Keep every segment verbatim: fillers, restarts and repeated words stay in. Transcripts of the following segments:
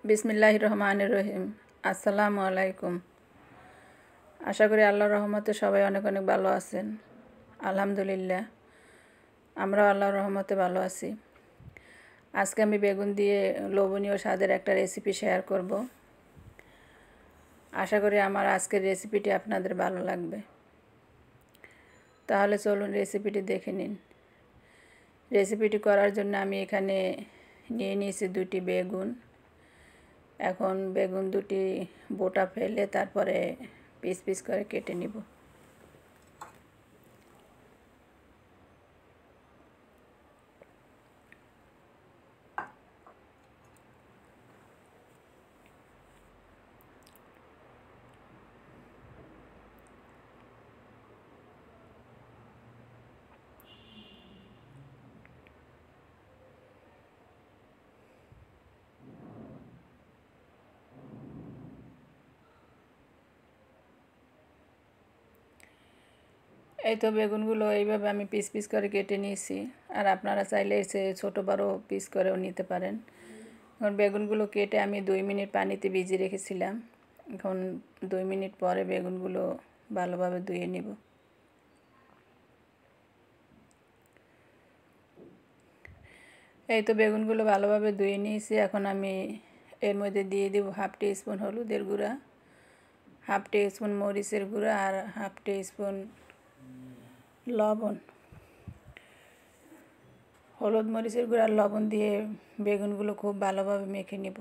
বিসমিল্লাহির রহমানির রহিম। আসসালামু আলাইকুম। আশা করি আল্লাহর রহমতে সবাই অনেক অনেক ভালো আছেন। আলহামদুলিল্লাহ, আমরাও আল্লাহর রহমতে ভালো আছি। আজকে আমি বেগুন দিয়ে লোভনীয় স্বাদের একটা রেসিপি শেয়ার করব। আশা করি আমার আজকের রেসিপিটি আপনাদের ভালো লাগবে। তাহলে চলুন রেসিপিটি দেখে নিন। রেসিপিটি করার জন্য আমি এখানে নিয়ে নিয়েছি দুটি বেগুন। এখন বেগুন দুটি বোটা ফেলে তারপরে পিস পিস করে কেটে নিব। এই তো বেগুনগুলো এইভাবে আমি পিস পিস করে কেটে নিয়েছি। আর আপনারা চাইলে এসে ছোটো বড় পিস করেও নিতে পারেন। এখন বেগুনগুলো কেটে আমি দুই মিনিট পানিতে ভিজিয়ে রেখেছিলাম। এখন দুই মিনিট পরে বেগুনগুলো ভালোভাবে ধুয়ে নিব। এই তো বেগুনগুলো ভালোভাবে ধুয়ে নিয়েছি। এখন আমি এর মধ্যে দিয়ে দেব হাফ টি স্পুন হলুদের গুঁড়া, হাফ টি স্পুন মরিচের গুঁড়া আর হাফ টি স্পুন লবণ। হলুদ মরিচের গুঁড়া আর লবণ দিয়ে বেগুনগুলো খুব ভালোভাবে মেখে নেব।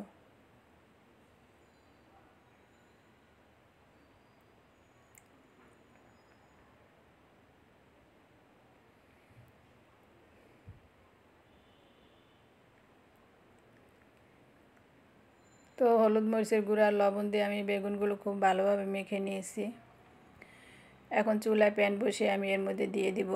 তো হলুদ মরিচের গুঁড়া আর লবণ দিয়ে আমি বেগুনগুলো খুব ভালোভাবে মেখে নিয়েছি। এখন চুলায় প্যান বসিয়ে আমি এর মধ্যে দিয়ে দিব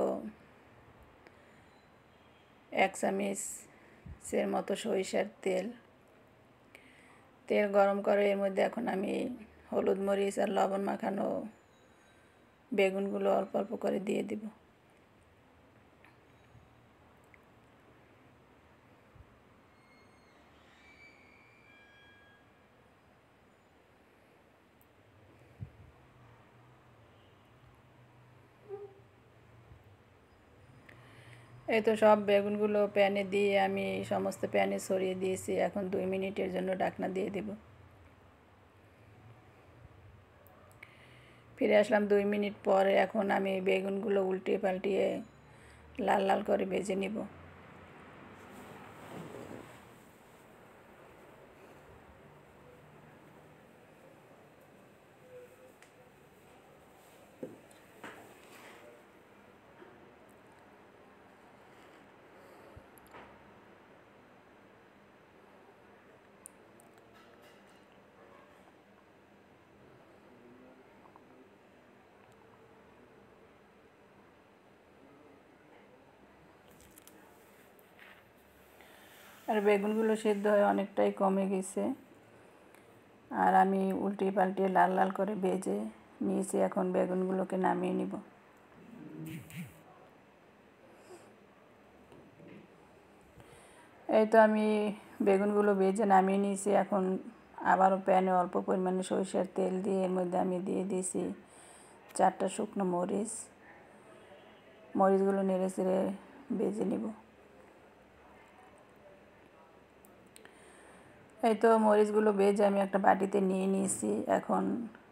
এক চামচের মতো সরিষার তেল। তেল গরম করে এর মধ্যে এখন আমি হলুদ মরিচ আর লবণ মাখানো বেগুনগুলো অল্প অল্প করে দিয়ে দিব। এই তো সব বেগুনগুলো প্যানে দিয়ে আমি সমস্ত প্যানে ছড়িয়ে দিয়েছি। এখন দুই মিনিটের জন্য ঢাকনা দিয়ে দেব। ফিরে আসলাম দুই মিনিট পরে। এখন আমি বেগুনগুলো উল্টিয়ে পাল্টিয়ে লাল লাল করে ভেজে নিব। আর বেগুনগুলো সেদ্ধ হয়ে অনেকটাই কমে গেছে। আর আমি উল্টিয়ে পাল্টিয়ে লাল লাল করে ভেজে নিয়েছি। এখন বেগুনগুলোকে নামিয়ে নিব। এই তো আমি বেগুনগুলো ভেজে নামিয়ে নিয়েছি। এখন আবারও প্যানে অল্প পরিমাণে সরিষার তেল দিয়ে এর মধ্যে আমি দিয়ে দিয়েছি চারটা শুকনো মরিচ। মরিচগুলো নেড়ে চেড়ে ভেজে নিব। এই তো মরিচগুলো ভেজে আমি একটা বাটিতে নিয়ে নিয়েছি। এখন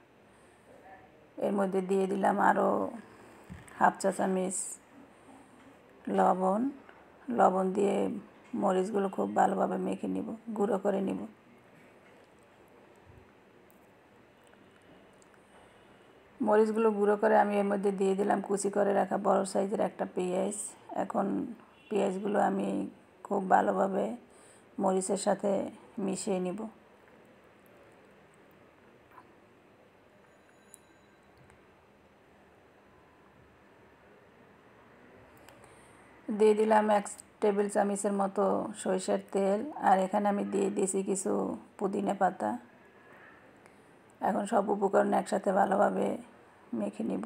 এর মধ্যে দিয়ে দিলাম আরও হাফ চা চামচ লবণ। লবণ দিয়ে মরিচগুলো খুব ভালোভাবে মেখে নিব, গুঁড়ো করে নিব। মরিচগুলো গুঁড়ো করে আমি এর মধ্যে দিয়ে দিলাম কুচি করে রাখা বড় সাইজের একটা পেঁয়াজ। এখন পেঁয়াজগুলো আমি খুব ভালোভাবে মরিচের সাথে মিশিয়ে নিব। দিয়ে দিলাম এক টেবিল চামচের মতো সরিষার তেল। আর এখানে আমি দিয়ে দিয়েছি কিছু পুদিনা পাতা। এখন সব উপকরণ একসাথে ভালোভাবে মেখে নিব।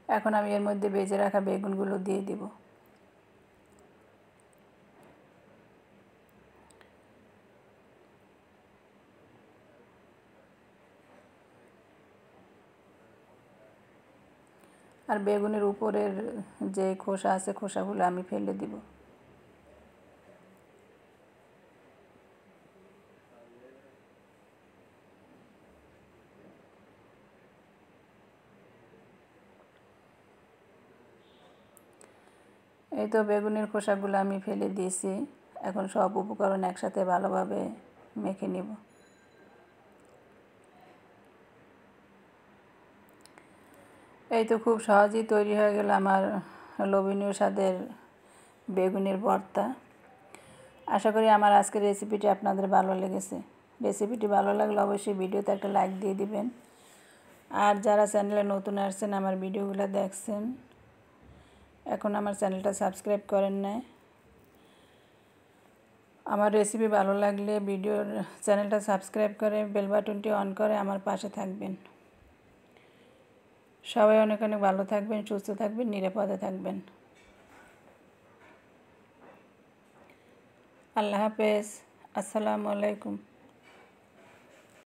এখন আমি এর মধ্যে ভেজে রাখা বেগুনগুলো দিয়ে দিব। আর বেগুনের উপরের যে খোসা আছে খোসাগুলো আমি ফেলে দিব। এই তো বেগুনের খোসাগুলো আমি ফেলে দিয়েছি। এখন সব উপকরণ একসাথে ভালোভাবে মেখে নিব। এই তো খুব সহজেই তৈরি হয়ে গেল আমার লোভনীয় স্বাদের বেগুনের ভর্তা। আশা করি আমার আজকের রেসিপিটি আপনাদের ভালো লেগেছে। রেসিপিটি ভালো লাগলে অবশ্যই ভিডিওতে একটা লাইক দিয়ে দিবেন। আর যারা চ্যানেলে নতুন আসছেন, আমার ভিডিওগুলো দেখছেন, এখন আমার চ্যানেলটা সাবস্ক্রাইব করেন নাই, আমার রেসিপি ভালো লাগলে ভিডিওর চ্যানেলটা সাবস্ক্রাইব করে বেল বাটনটি অন করে আমার পাশে থাকবেন। সবাই অনেক অনেক ভালো থাকবেন, সুস্থ থাকবেন, নিরাপদে থাকবেন। আল্লাহ হাফেজ। আসসালামু আলাইকুম।